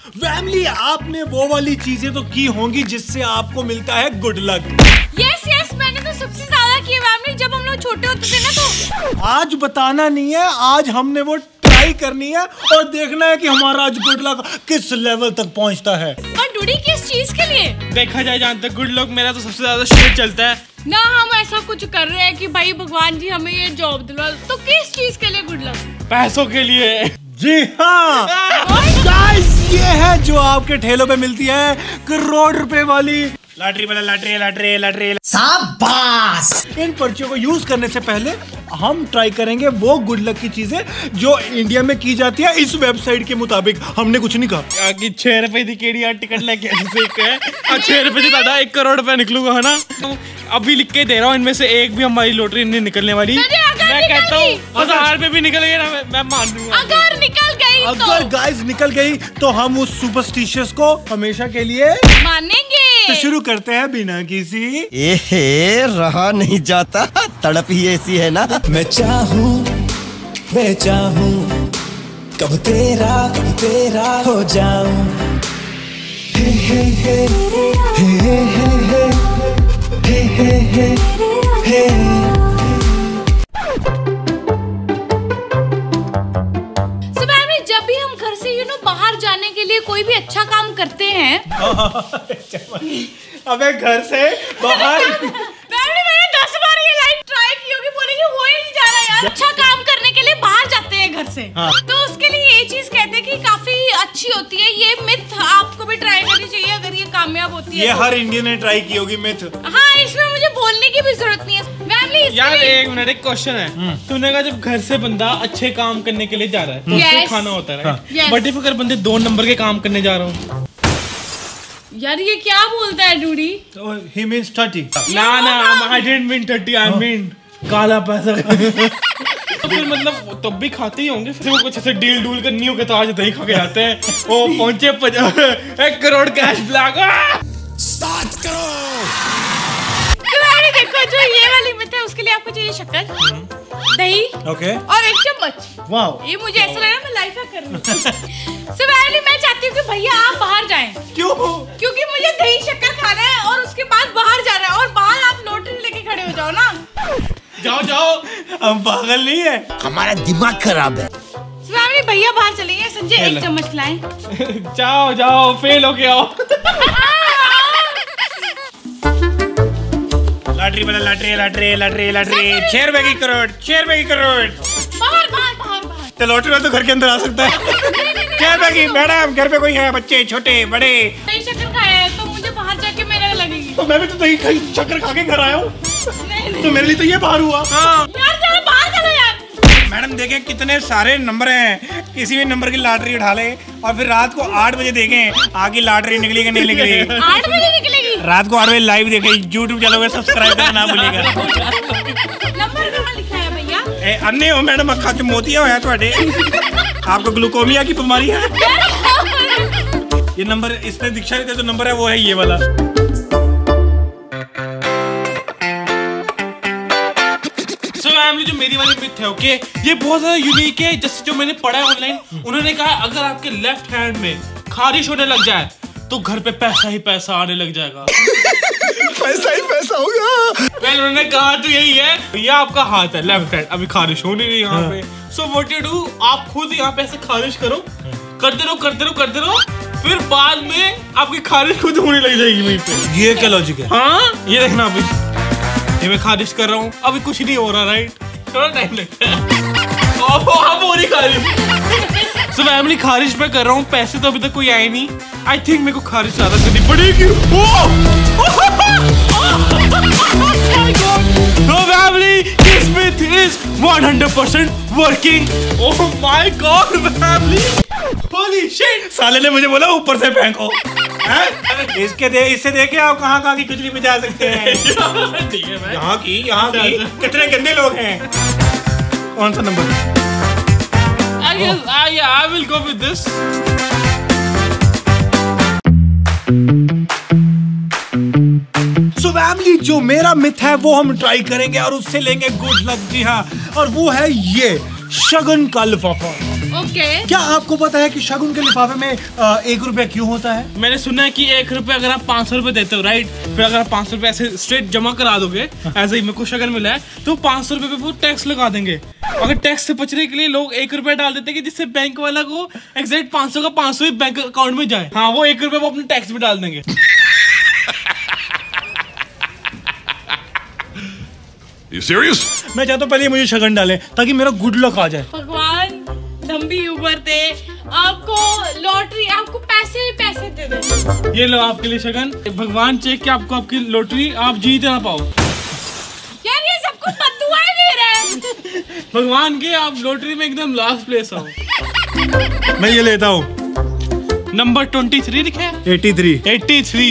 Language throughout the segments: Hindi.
फैमिली, आपने वो वाली चीजें तो की होंगी जिससे आपको मिलता है गुड लक। यस, मैंने तो सबसे ज्यादा की फैमिली, जब हम लोग छोटे होते थे ना। तो आज बताना नहीं है, आज हमने वो ट्राई करनी है और देखना है कि हमारा आज गुड लक किस लेवल तक पहुंचता है। और डूडी किस चीज के लिए? देखा जाए जहाँ तक गुड लक मेरा तो सबसे ज्यादा शेयर चलता है ना। हम ऐसा कुछ कर रहे हैं कि भाई भगवान जी हमें ये जॉब दिलवा, तो किस चीज के लिए गुड लक? पैसों के लिए। जी हाँ गाइस, ये है जो आपके ठेलों पे मिलती है करोड़ रुपए वाली लॉटरी वाला लॉटरी। शाबाश। इन पर्चियों को यूज करने से पहले हम ट्राई करेंगे वो गुड लक की चीजें जो इंडिया में की जाती है इस वेबसाइट के मुताबिक। हमने कुछ नहीं कहा कि 6 रुपए की केड़ी टिकट लेके 6 रुपए से ज्यादा 1 करोड़ रुपए निकलूंगा, है ना? तो अभी लिख के दे रहा हूँ, इनमें से एक भी हमारी लॉटरी नहीं निकलने वाली। मैं कहता हूँ 1000 रुपए भी निकल गए ना, मैं मान लूंगा। अगर निकल गई अगर गाइस निकल गई तो हम उस सुपरस्टिशियस को हमेशा के लिए मानेंगे। तो शुरू करते हैं बिना किसी रहा नहीं जाता, तड़प ही ऐसी है ना। मैं चाहूं कब तेरा हो जाऊं। हे हे हे हे हे हे हे हे। जब भी हम घर से बाहर जाने के लिए कोई भी अच्छा काम करते हैं अबे घर से बाहर मैंने 10 बार ये लाइन ट्राई की होगी, बोलेगी हो ही नहीं जा रहा यार। अच्छा काम करने के लिए बाहर जाते हैं घर से। हाँ। तो उसके लिए ये चीज कहते हैं कि काफी अच्छी होती है। ये मिथ आपको भी ट्राई करनी चाहिए अगर ये कामयाब होती है। ये हर इंडियन ने ट्राई की होगी मिथ। हाँ, इसमें मुझे बोलने की भी जरूरत नहीं है। यार एक मिनट, एक क्वेश्चन है। तूने कहा जब घर से बंदा अच्छे काम करने के लिए जा रहा है तो उससे खाना होता है, बट इफ अगर बंदे 2 नंबर के काम करने जा रहा हूँ यार, ये क्या बोलता है डूडी? तो he means 30। ना I didn't mean 30, I mean काला पैसा। तो फिर मतलब तब भी खाते ही होंगे, फिर वो कुछ ऐसे डील करनी हो के तो आज दही खा के जाते हैं। वो पहुंचे 1 करोड़ कैश ब्लैक। 7 करोड़। देखो, जो ये वाली मिथ है उसके लिए आपको चाहिए शक्कर, दही और 1 चम्मच। वाह, ये मुझे ऐसा लग रहा है मैं लाइफ हैक कर रही हूँ। सो मैं चाहती हूँ कि भैया आप बाहर जाएं। क्यों? क्योंकि मुझे दही शक्कर खाना है और उसके बाद बाहर जाना है, और बाहर आप लॉटरी लेके खड़े हो जाओ ना। जाओ, हम पागल नहीं है, हमारा दिमाग खराब है। भैया बाहर चलेंगे, संजय 1 चम्मच लाएं। जाओ, फेल हो के आओ। लॉटरी वाला लॉटरी 6 रुपए की करोड़, 6 रुपए की करोड़। बाहर। तो लॉटरी वाला तो घर के अंदर आ सकता है। 6 रुपए की। मैडम घर पे कोई है, बच्चे छोटे बड़े? दही शक्कर खाया है तो मुझे बाहर जाके मेरे लगेगी। तो मैं भी तो दही शक्कर खा के घर आया हूँ। तो मेरे लिए तो ये बाहर हुआ। यार बाहर चलो यार। मैडम देखें कितने सारे नंबर हैं, किसी भी नंबर की लॉटरी उठा ले और फिर रात को 8 बजे देखें आगे लॉटरी निकली कि नहीं निकली। 8 बजे निकलेगी? रात को 8 बजे लाइव देखें। यूट्यूब चैनल को सब्सक्राइब करना ना भूलिएगा। नंबर कहाँ लिखा है भैया? अन्य हो मैडम, अखा च मोतिया होया ਤੁਹਾਡੇ। आपको ग्लूकोमिया की बीमारी है? ये नंबर इसने डिक्शनरी जो नंबर है वो है ये वाला। जो मेरी वाली मिथ है, ओके, ये बहुत ज्यादा यूनिक है। जैसे जो मैंने पढ़ा है ऑनलाइन, उन्होंने कहा अगर आपके लेफ्ट हैंड में खारिश होने लग जाए तो घर पे पैसा ही पैसा आने लग जाएगा। पैसा ही पैसा होगा। पहले उन्होंने कहा तो यही है, ये आपका हाथ है लेफ्ट हैंड, अभी खारिश होनी नहीं यहाँ पे। सो व्हाट यू डू, आप खुद यहाँ पे ऐसे खारिश करो, करते रहो, फिर बाद में आपकी खारिश खुद होने लग जाएगी वहीं पे। ये क्या लॉजिक है? हाँ, ये देखना अभी ये मैं खारिश कर रहा हूँ, अभी कुछ नहीं हो रहा, राइट? थोड़ा टाइम लगता है। अब हो रही खारिश। सो फैमिली, खारिश मैं कर रहा हूँ, पैसे तो अभी तक कोई आए नहीं। आई थिंक मेरे को खारिश ज्यादा करनी पड़ेगी। So family, this myth is 100% working. Oh my God, family! Holy shit! साले ने मुझे बोला ऊपर से फेंको। इससे देखे आप कहाँ की खुजली में जा सकते हैं। यहाँ की कितने गंदे लोग हैं। कौन सा number? I will go with this. So family, जो मेरा मिथ है वो हम ट्राई करेंगे और उससे लेंगे गुड लक। जी हाँ, और वो है ये शगन का लिफाफा। ओके। क्या आपको पता है कि शगुन के लिफाफे में 1 रुपया क्यों होता है? मैंने सुना है कि 1 रुपया अगर आप 500 रुपए देते हो, राइट, फिर अगर आप 500 रुपए ऐसे स्ट्रेट जमा करा दोगे, ऐसे ही मेरे को शगन मिला है, तो 500 रुपए पे वो टैक्स लगा देंगे। अगर टैक्स से बचने के लिए लोग 1 रुपया डाल देते हैं कि जिससे बैंक वाला को एग्जैक्ट 500 का 500 ही बैंक अकाउंट में जाए। हाँ, वो 1 रुपया वो अपने टैक्स में डाल देंगे। You serious? मैं चाहता हूँ पहले मुझे शगन डाले ताकि मेरा गुड लक आ जाए। भगवान लंबी उम्र दे आपको, लॉटरी आपको पैसे ही पैसे दे दे। ये लो आपके लिए शगन। भगवान चेक कि आपको आपकी लॉटरी आप जीत ना पाओ। यार ये सबको बद्दुआएं दे रहे हैं। भगवान के आप लॉटरी में एकदम लास्ट प्लेस आओ। मैं ये लेता हूँ। नंबर 23 लिखा है। 83।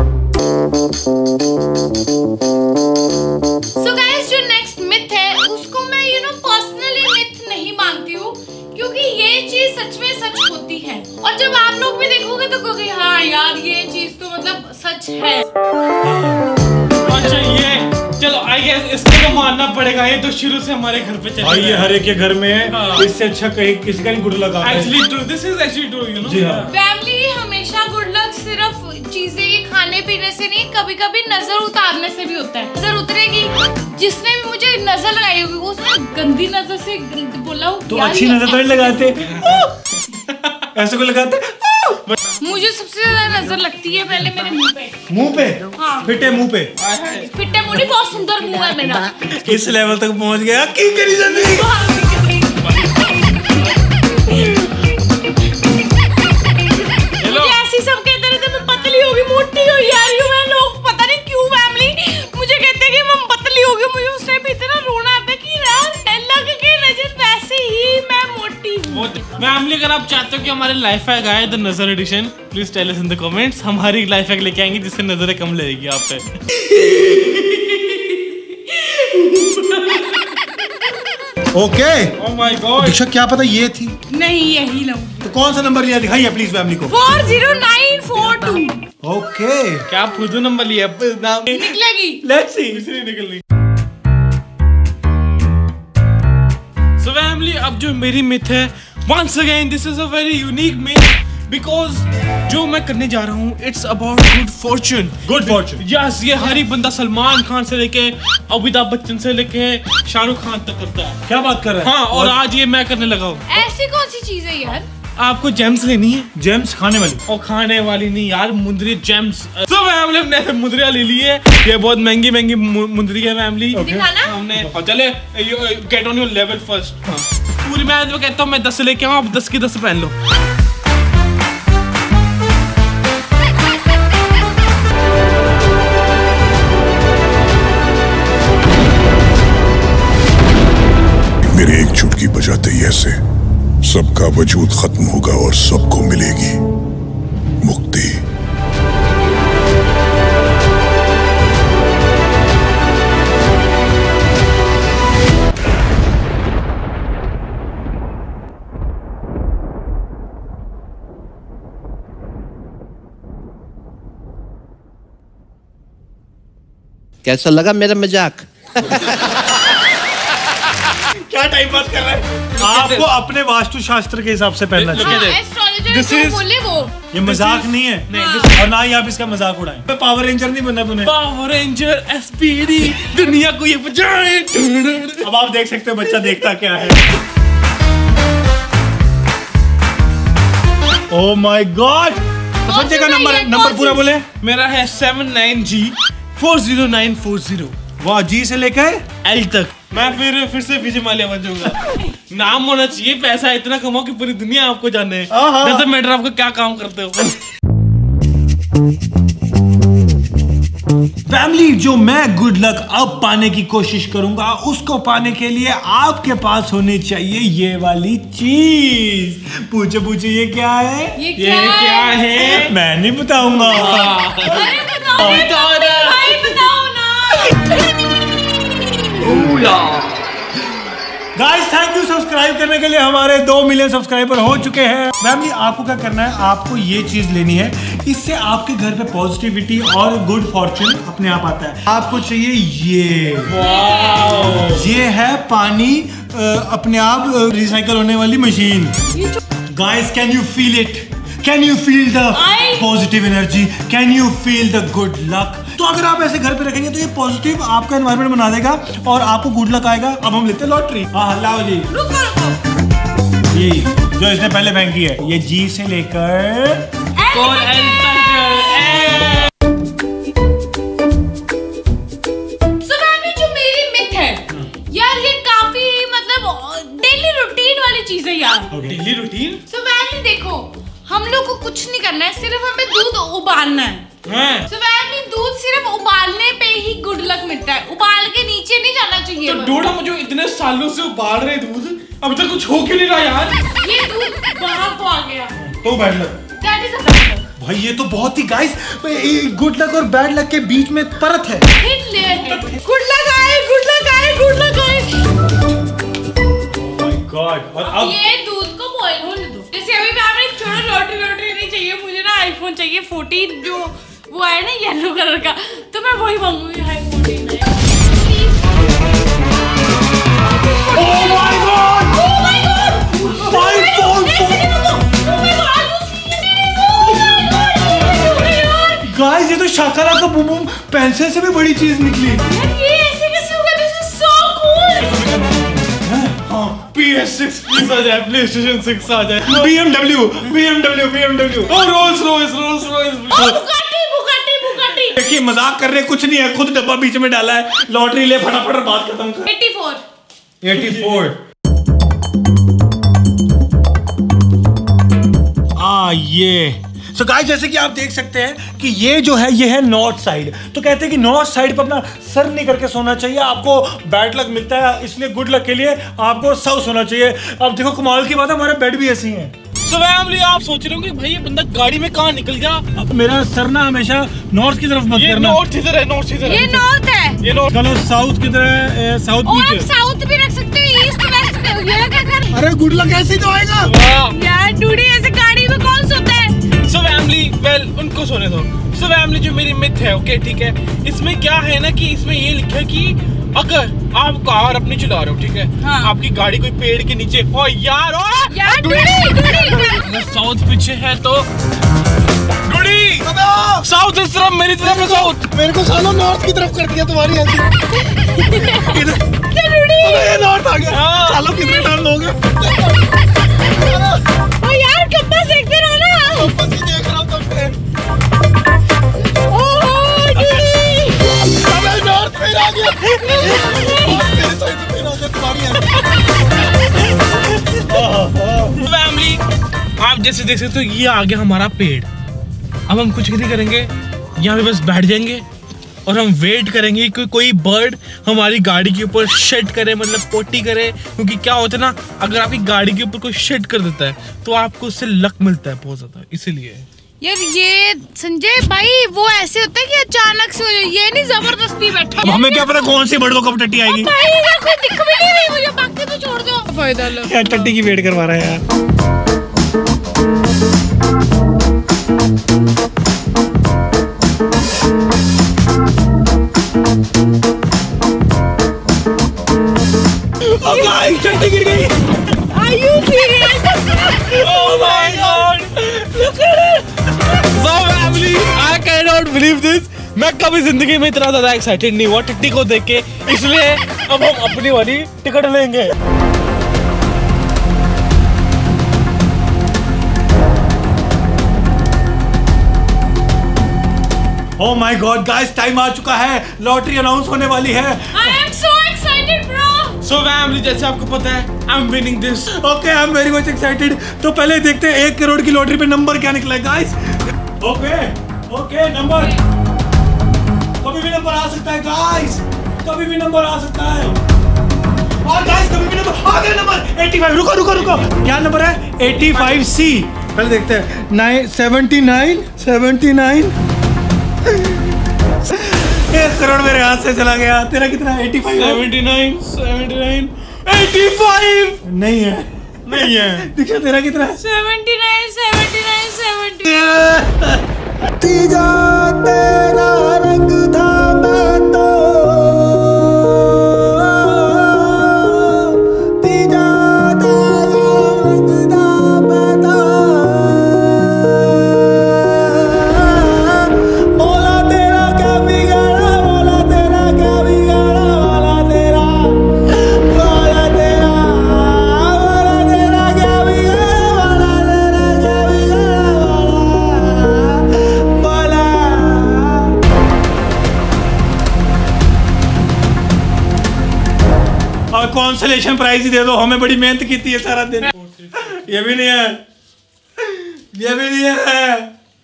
So guys, जो नेक्स्ट मिथ है उसको मैं पर्सनली मिथ नहीं मानती हूँ, क्योंकि ये चीज सच में सच होती है। और जब आप लोग भी देखोगे तो कहोगे हाँ यार ये चीज तो मतलब सच है। अच्छा ये चलो आई गेस इसको तो मानना पड़ेगा, ये तो शुरू से हमारे घर पे चल रहा है। ये हर एक के घर में है। हाँ। इससे अच्छा कहीं किसी का नहीं गुड लक आता है। Actually true, this is actually true, you know? जी हाँ। फैमिली हमेशा गुड लक सिर्फ चीजें ये खाने पीने से नहीं, कभी कभी नजर उतारने से भी होता है। नजर उतरेगी, जिसने भी मुझे नजर लगाई होगी उसने गंदी नजर से बोला हो तो अच्छी नजर तो नहीं लगाते। ऐसे को लगाते। मुझे सबसे ज्यादा नजर लगती है पहले मेरे मुंह पे। मुंह पे? हाँ। फिटे मुंह पे? फिटे मुंह नहीं, बहुत सुंदर मुंह है मेरा। इस लेवल तक पहुंच गया की करी जिंदगी। ऐसी सब कहते रहते मैं पतली होगी, मोटी हो यार यूं मैं, लोग पता नहीं क्यों फैमिली मुझे कहते हैं कि मैं पतली होगी। मुझे उस टाइम इतना रोना आता है कि यार लग के नजर वैसे ही मैं मोटी हूँ। फैमिली अगर आप चाहते हो कि हमारे लाइफ हैक आए the nazar edition, please tell us in the comments. हमारी लाइफ हैक लेके आएंगे जिससे नजरें कम लगेगी आप पे। Okay. Oh my God. Diksha क्या पता ये थी? नहीं यही लूँ। तो कौन सा नंबर लिया दिखाइए प्लीज फैमिली को। 40942 ओके। क्या फुदू नंबर लिया नाम निकलेगी। Let's see. इसे नहीं निकलनी। सो फैमिली अब जो मेरी मिथ है, once again this is a very unique myth because जो मैं करने जा रहा हूँ it's about good fortune. Good fortune. Yes, ये हर एक बंदा सलमान खान से लेके अमिताभ बच्चन से लेके शाहरुख खान तक करता है। क्या बात कर रहे हैं? हाँ, और आज ये मैं करने लगा हूँ। ऐसी कौन सी चीज है यार? आपको जेम्स लेनी है। जेम्स खाने वाली? और खाने वाली नहीं यार, मुंदरी जेम्स। तो हमने मुंदरिया ले ली है, ये बहुत महंगी महंगी मुंदरी है फैमिली। दिखाना। हमने चले get on your level first. पूरी मैं तो कहता हूँ मैं 10 लेके आऊँ, आप 10 की 10 पहन लो। मेरी एक चुटकी बजाते ही ऐसे सबका वजूद खत्म होगा और सबको मिलेगी मुक्ति। कैसा लगा मेरा मजाक? क्या टाइम पास कर रहे हैं? आपको अपने वास्तु शास्त्र के हिसाब से पहनना चाहिए। एस्ट्रोलॉजर This जो is- बोले वो। ये मजाक नहीं है। नहीं। और ना ही आप इसका मजाक उड़ाएं। पावर रेंजर नहीं बनना तूने। पावर रेंजर SPD दुनिया को ये बचाए। अब आप देख सकते हो बच्चा देखता क्या है। Oh my God. बच्चे का नंबर पूरा बोले। मेरा है 79G 40940। वाह, जी से लेकर L तक। मैं फिर से विजय माल्या बन जाऊंगा। नाम होना चाहिए, पैसा इतना कमाओ कि पूरी दुनिया आपको जाने। डजंट मैटर आपको क्या काम करते हो। फैमिली, जो मैं गुड लक अब पाने की कोशिश करूंगा उसको पाने के लिए आपके पास होनी चाहिए ये वाली चीज। पूछे ये क्या है? ये क्या है? मैं नहीं बताऊंगा। अरे बताओ ना, भाई बताओ ना। गाइस थैंक यू सब्सक्राइब करने के लिए। हमारे 2 मिलियन सब्सक्राइबर हो चुके हैं। फैमिली, आपको क्या करना है, आपको ये चीज लेनी है। इससे आपके घर पे पॉजिटिविटी और गुड फॉर्चून अपने आप आता है। आपको चाहिए ये है पानी अपने आप रिसाइकल होने वाली machine. Guys, can you feel it? Can you feel the positive energy? Can you feel the good luck? तो अगर आप ऐसे घर पे रखेंगे तो ये पॉजिटिव आपका एनवायरनमेंट बना देगा और आपको गुड लक आएगा। अब हम लेते हैं लॉटरी। हाँ, लाओ जी। ये जो इसने पहले बैंक की है, ये जी से लेकर जो मेरी मिथ है यार, ये काफी मतलब डेली रूटीन वाली चीज है यार। Daily routine? सो मैंने देखो, हम लोग को कुछ नहीं करना है, सिर्फ हमें दूध उबालना है। सो दूध सिर्फ उबालने पे ही गुड लक मिलता है, उबाल के नीचे नहीं जाना चाहिए। तो डोडा, मुझे इतने सालों से उबाल रहे दूध, अभी तक कुछ हो क्यों नहीं रहा यार? ये दूध बाहर को आ गया तो bad luck. That is a bad luck. भाई ये तो बहुत ही गाइस, गुड लक और बैड लक के बीच में परत है। गुड लक आए, गुड लक आए, गुड लक आए। Oh my God. और अब ये दूध को बॉईल होने दो। जैसे अभी मैं छोड़ो, लॉटरी नहीं चाहिए मुझे ना, आईफोन चाहिए 14 जो वो है ना येलो कलर का, तो मैं वही मांगूंगी। IPhone 14 oh my God, oh my God, iPhone 14। Guys, ये तो शाकाला का बूम बूम पेंसिल से भी बड़ी चीज निकली। ये ऐसे कैसे होगा? This is so cool. PS6 please आ जाए, PlayStation 6 आ जाए, BMW और रोल्स रॉयस। बुगाटी। देखिए, मजाक कर रहे, कुछ नहीं है, खुद डब्बा बीच में डाला है। लॉटरी ले, फटाफट बात खत्म कर। 84। ये सो गाइस, जैसे कि आप देख सकते हैं कि ये जो है, ये है नॉर्थ साइड। तो कहते हैं कि नॉर्थ साइड पर अपना सर नहीं करके सोना चाहिए, आपको बैड लक मिलता है, इसलिए गुड लक के लिए आपको साउथ सोना चाहिए। अब देखो, कमाल की बात है, हमारे बेड भी ऐसे ही हैं। So family, आप सोच रहे हो कि भाई ये बंदा गाड़ी में कहाँ निकल गया? अब मेरा सर ना हमेशा नॉर्थ की तरफ मत करना। ये नॉर्थ इधर है, नॉर्थ इधर है। ये नॉर्थ है। ये नॉर्थ। चलो साउथ की तरह, साउथ और नीचे। आप साउथ भी रख सकते हो, ईस्ट वेस्ट पे। ये क्या कर? अरे गुड लक ऐसे ही तो आएगा यार डूडी, ऐसे गाड़ी में कौन सोता है? So family, well, उनको सोने दो। So family, जो मेरी मिथ है, ओके ठीक है, इसमें क्या है ना कि इसमें ये लिखा है कि अगर आप कार अपनी चला रहे हो, ठीक है, हाँ। आपकी गाड़ी कोई पेड़ के नीचे, ओ यार डूडी साउथ पीछे है तो डूडी साउथ इस तरफ, मेरी तरफ है साउथ। मेरे को सालों नॉर्थ की तरफ कर दिया तुम्हारी ऐसी। ये नॉर्थ आ गया। सालों कितने टाइम लोगे? ओ यार, कंपास देखते रहो ना। कंपास ही देख रहा हूं तब से। ओह डूडी, अबे नॉर्थ में आ गया। मेरे साइड पे फिर आ गया तुम्हारी ऐसी। फैमिली, आप जैसे देख सकते हो, ये आ गया हमारा पेड़। अब हम कुछ नहीं करेंगे, यहाँ पे बस बैठ जाएंगे और हम वेट करेंगे कि कोई बर्ड हमारी गाड़ी के ऊपर शेड करे, मतलब पोटी करे। क्योंकि क्या होता है ना, अगर आपकी गाड़ी के ऊपर कोई शेड कर देता है तो आपको उससे लक मिलता है बहुत ज्यादा, इसीलिए। यार ये संजय भाई, वो ऐसे होता है कि अचानक से हो जाए, ये नहीं जबरदस्ती बैठा। अब हमें क्या पता कौन सी बर्ड को कब टट्टी आएगी। भाई यार, कोई दिख भी नहीं रही मुझे, बाकी तो छोड़ दो। फायदा लो यार, टट्टी की वेट करवा रहा है यार। टट्टी गिर गई। Are you serious? Oh my God! Look at it! So family, I cannot believe this. मैं कभी जिंदगी में इतना ज्यादा एक्साइटेड नहीं हुआ टट्टी को देख के, इसलिए अब हम अपनी वाली टिकट लेंगे। Oh my God, guys, time आ चुका है, लॉटरी अनाउंस होने वाली है। I am so excited, bro. So family, जैसे आपको पता है, I'm winning this. Okay, I'm very much excited. तो पहले देखते हैं 1 करोड़ की लॉटरी पे नंबर क्या निकला है, guys. Okay, नंबर कभी भी नंबर आ सकता है, guys. कभी भी नंबर आ सकता है। और guys, कभी भी नंबर आ गया। नंबर 85। रुको, क्या नंबर है? 85C। पहले देखते हैं। 79। 1 करोड़ मेरे हाथ से चला गया। तेरा कितना? 85। 79, 85। नहीं है। दीक्षा, तेरा कितना है? 79, 79, 70। कॉन्सोलेशन प्राइज ही दे दो, हमें बड़ी मेहनत की थी सारा दिन। ये भी नहीं है, ये भी नहीं है।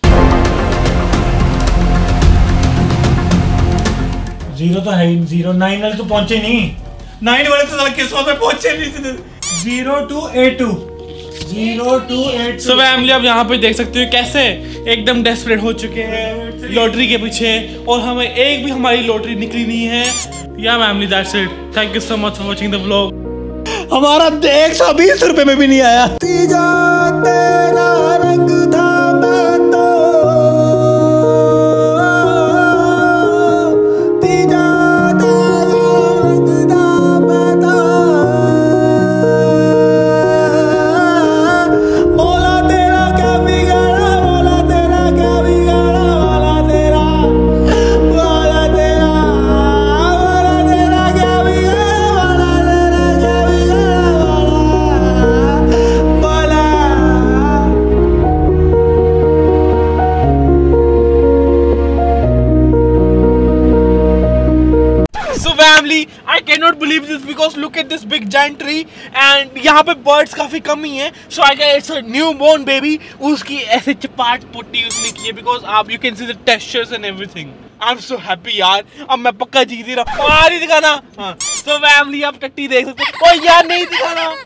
जीरो तो है ही, 0 9 वाले तो पहुंचे नहीं, 9 वाले तो साला किस्मत में पहुंचे नहीं थे। 0282 0282। सो फैमिली आप यहाँ पे देख सकते हो कैसे एकदम डेस्परेट हो चुके हैं लॉटरी के पीछे, और हमें एक भी हमारी लॉटरी निकली नहीं है। या family that's it, thank you so much for watching the vlog. हमारा 120 रुपए में भी नहीं आया। तेरा रंग था मैं तो, तीजा तेरा रंग था मैं तो, बोला तेरा क्या बिगाड़ा, बोला तेरा क्या बिगाड़ा, बोला तेरा, बोला तेरा, बोला तेरा क्या बिगाड़ा, बोला तेरा क्या बिगाड़ा, बोला। So family, I cannot believe this because look at this big giant tree and यहाँ पे birds काफी कम ही हैं, so I guess it's a newborn baby। उसकी ऐसे चपाट पुट्टी उसने की है because आप you can see the textures and everything। I'm so happy यार, अब मैं पक्का जीत ही रहा हूँ। नहीं दिखाना। हाँ, so family आप टट्टी देख सकते हो। ओ यार नहीं दिखाना।